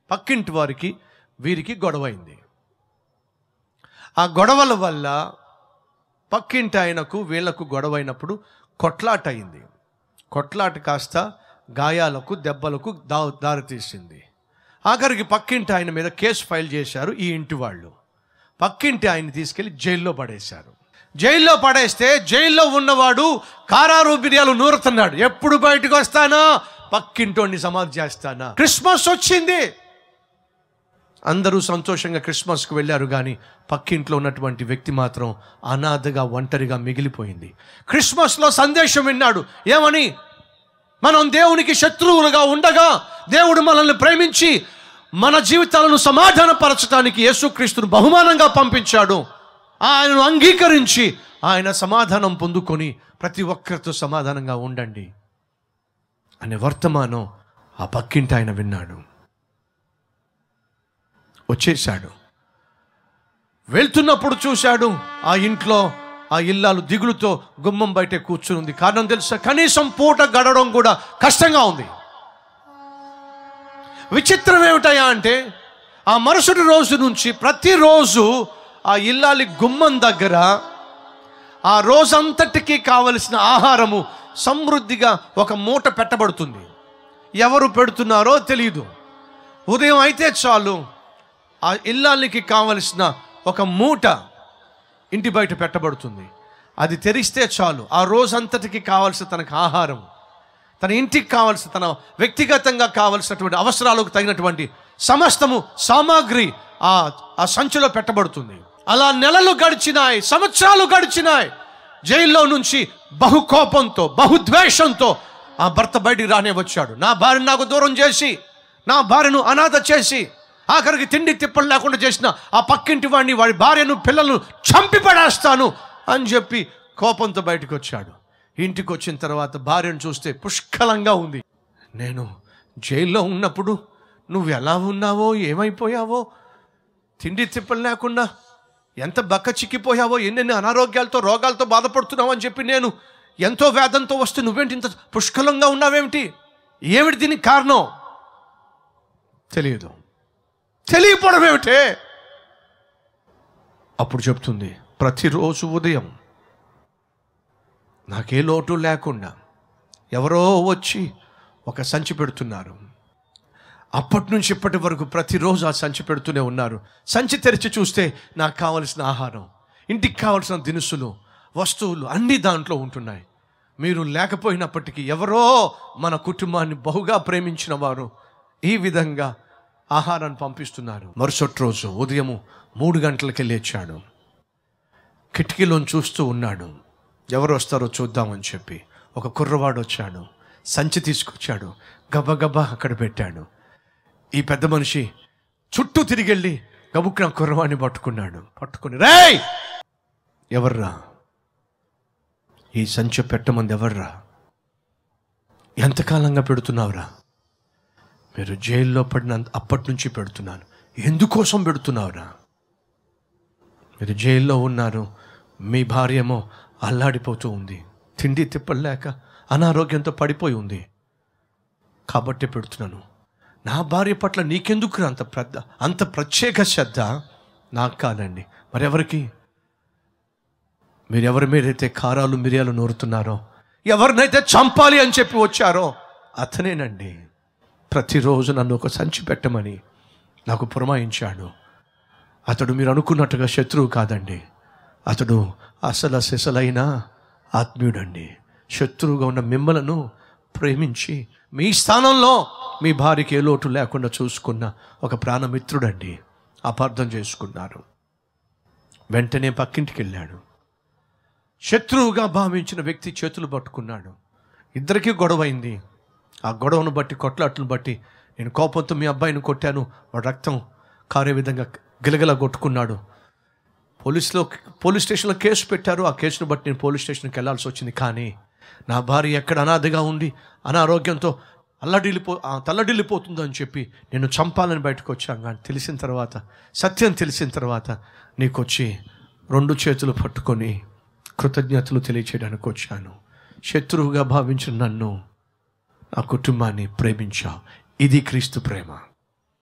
పక్కింటి వారికి వీరికి గొడవైంది. ఆ గొడవల వల్ల పక్కింటి ఆయనకు వీళ్లకు గొడవైనప్పుడు కొట్లాట అయింది. కొట్లాట కాస్త గాయాలకు దెబ్బలకు దారితీసింది. ఆఖరికి పక్కింటి ఆయన మీద కేసు ఫైల్ చేశారు ఈ ఇంటి వాళ్ళు. పక్కింటి ఆయన్ని తీసుకెళ్లి జైల్లో పడేశారు. జైల్లో పడేస్తే జైల్లో ఉన్నవాడు కారారు బిర్యాలు నూరుతున్నాడు. ఎప్పుడు బయటకు వస్తానా, పక్కింటోడిని సమాధి చేస్తానా. క్రిస్మస్ వచ్చింది, అందరూ సంతోషంగా క్రిస్మస్కు వెళ్ళారు. కానీ పక్కింట్లో ఉన్నటువంటి వ్యక్తి మాత్రం అనాథగా ఒంటరిగా మిగిలిపోయింది. క్రిస్మస్లో సందేశం విన్నాడు. ఏమని? మనం దేవునికి శత్రువులుగా ఉండగా దేవుడు మనల్ని ప్రేమించి మన జీవితాలను సమాధానపరచడానికి యేసుక్రీస్తును బహుమానంగా పంపించాడు. ఆయనను అంగీకరించి ఆయన సమాధానం పొందుకొని ప్రతి ఒక్కరితో సమాధానంగా ఉండండి అనే వర్తమానం ఆ పక్కింటి ఆయన విన్నాడు. వచ్చేశాడు. వెళ్తున్నప్పుడు చూశాడు ఆ ఇంట్లో ఆ ఇల్లాలు దిగులుతో గుమ్మం బయటే కూర్చుని ఉంది. కారణం తెలుసా? కనీసం పూట గడవడం కూడా కష్టంగా ఉంది. విచిత్రం ఏమిటయా అంటే ఆ మరుసటి రోజు నుంచి ప్రతిరోజు ఆ ఇల్లాలి గుమ్మం దగ్గర ఆ రోజంతటికి కావలసిన ఆహారము సమృద్ధిగా ఒక మూట పెట్టబడుతుంది. ఎవరు పెడుతున్నారో తెలియదు. ఉదయం అయితే చాలు ఆ ఇల్లాలికి కావలసిన ఒక మూట ఇంటి బయట పెట్టబడుతుంది. అది తెరిస్తే చాలు ఆ రోజంతటికి కావలసిన తనకు ఆహారం, తన ఇంటికి కావలసిన, తన వ్యక్తిగతంగా కావలసినటువంటి అవసరాలకు తగినటువంటి సమస్తము సామాగ్రి ఆ సంచిలో పెట్టబడుతుంది. అలా నెలలు గడిచినాయి, సంవత్సరాలు గడిచినాయి. జైల్లో నుంచి బహుకోపంతో బహుద్వేషంతో ఆ భర్త బయటికి రానే వచ్చాడు. నా భార్యను నాకు దూరం చేసి, నా భార్యను అనాథ చేసి, ఆఖరికి తిండి తిప్పలు లేకుండా చేసిన ఆ పక్కింటి వాడిని, వాడి భార్యను పిల్లలను చంపి పడేస్తాను అని చెప్పి కోపంతో బయటకు వచ్చాడు. ఇంటికి వచ్చిన తర్వాత భార్యను చూస్తే పుష్కలంగా ఉంది. నేను జైల్లో ఉన్నప్పుడు నువ్వు ఎలా ఉన్నావో, ఏమైపోయావో, తిండి తిప్పలు లేకుండా ఎంత బక్క చిక్కిపోయావో, ఎన్నెన్ని అనారోగ్యాలతో రోగాలతో బాధపడుతున్నావు అని చెప్పి నేను ఎంతో వేదంతో వస్తే నువ్వేంటి ఇంత పుష్కలంగా ఉన్నావేమిటి, ఏమిటి దీనికి కారణం? తెలియపోవడం ఏమిటే? అప్పుడు చెప్తుంది, ప్రతిరోజు ఉదయం నాకే లోటు లేకుండా ఎవరో వచ్చి ఒక సంచి పెడుతున్నారు. అప్పటి నుంచి ఇప్పటి వరకు ప్రతిరోజు ఆ సంచి పెడుతూనే ఉన్నారు. సంచి తెరిచి చూస్తే నాకు కావలసిన ఆహారం, ఇంటికి కావలసిన దినుసులు, వస్తువులు అన్నీ దాంట్లో ఉంటున్నాయి. మీరు లేకపోయినప్పటికీ ఎవరో మన కుటుంబాన్ని బహుగా ప్రేమించిన వారు ఈ విధంగా ఆహారాన్ని పంపిస్తున్నారు. మరుసటి రోజు ఉదయము 3 గంటలకి లేచాడు. కిటికీలోని చూస్తూ ఉన్నాడు, ఎవరు వస్తారో చూద్దామని చెప్పి. ఒక కుర్రవాడు వచ్చాడు, సంచి తీసుకొచ్చాడు, గబగబా అక్కడ పెట్టాడు. ఈ పెద్ద మనిషి చుట్టూ తిరిగెళ్ళి గబుక్కున కుర్రవాడిని పట్టుకుని రేయ్, ఎవర్రా ఈ సంచి పెట్టమంది? ఎవర్రా? ఎంతకాలంగా పెడుతున్నావురా? మీరు జైల్లో పడిన అప్పటి నుంచి పెడుతున్నాను. ఎందుకోసం పెడుతున్నావురా? మీరు జైల్లో ఉన్నారు, మీ భార్యేమో అల్లాడిపోతూ ఉంది, తిండి తిప్పలేక అనారోగ్యంతో పడిపోయి ఉంది, కాబట్టి పెడుతున్నాను. నా భార్య పట్ల నీకెందుకు అంత ప్రత్యేక శ్రద్ధ? నాకు కాదండి, మరెవరికి? మీరు ఎవరి మీరైతే కారాలు మిరియాలు నూరుతున్నారో, ఎవరినైతే చంపాలి అని చెప్పి వచ్చారో అతనేనండి ప్రతిరోజు నన్ను ఒక సంచి పెట్టమని నాకు పురమాయించాడు. అతడు మీరు అనుకున్నట్టుగా శత్రువు కాదండి, అతడు అసలైన ఆత్మీయుడండి. శత్రువుగా ఉన్న మిమ్మలను ప్రేమించి మీ స్థానంలో మీ భార్యకి ఏ లోటు లేకుండా చూసుకున్న ఒక ప్రాణమిత్రుడండి. అపార్థం చేసుకున్నారు. వెంటనే పక్కింటికి వెళ్ళాడు. శత్రువుగా భావించిన వ్యక్తి చేతులు పట్టుకున్నాడు. ఇద్దరికీ గొడవైంది. ఆ గొడవను బట్టి, కొట్లాట్లను బట్టి, నేను కోపంతో మీ అబ్బాయిని కొట్టాను, వాడు రక్తం కారే విధంగా గిలగిలా కొట్టుకున్నాడు. పోలీస్ స్టేషన్లో కేసు పెట్టారు. ఆ కేసును బట్టి నేను పోలీస్ స్టేషన్కి వెళ్ళాల్సి వచ్చింది. కానీ నా భార్య ఎక్కడ అనాథగా ఉండి అనారోగ్యంతో తల్లడిల్లిపోతుందో అని చెప్పి నేను చంపాలని బయటకు వచ్చాను. కానీ తెలిసిన తర్వాత, సత్యం తెలిసిన తర్వాత నీకొచ్చి 2 చేతులు పట్టుకొని కృతజ్ఞతలు తెలియచేయడానికి వచ్చాను. శత్రువుగా భావించిన నన్ను, నా కుటుంబాన్ని ప్రేమించావు. ఇది క్రీస్తు ప్రేమ.